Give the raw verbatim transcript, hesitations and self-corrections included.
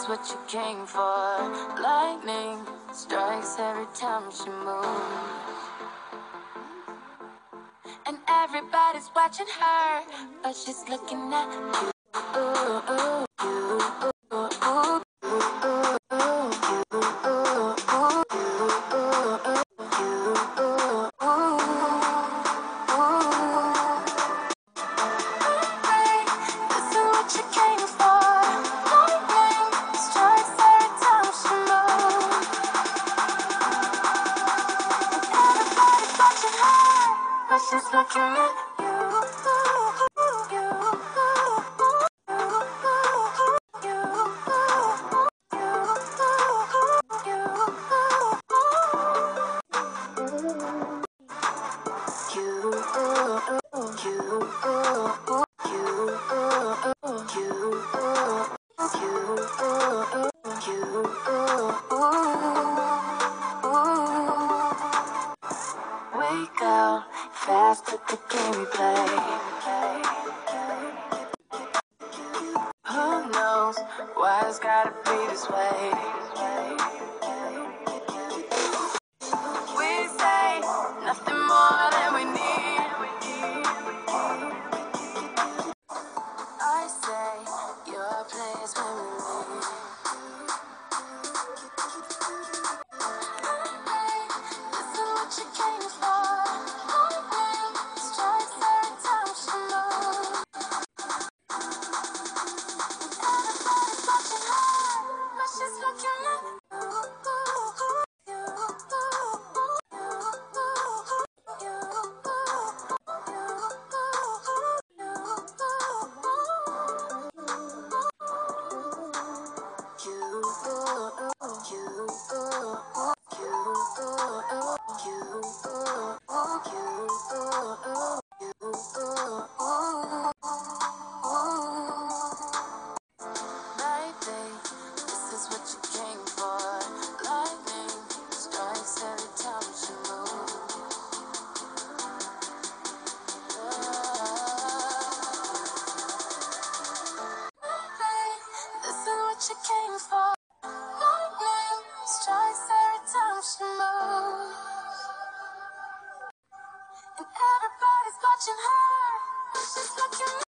is what you came for. Lightning strikes every time she moves, and everybody's watching her, but she's looking at you. Ooh, ooh, you, ooh, ooh. She's looking at you. Wake up, fast at the game we play. Who knows why it's gotta be this way? We say nothing more than we need. I say your place when we leave. This is what you came for. Lightning strikes every time she moves. Everybody's watching her, but she's looking at you. She came for. Lightning strikes every time she moves, and everybody's watching her. She's looking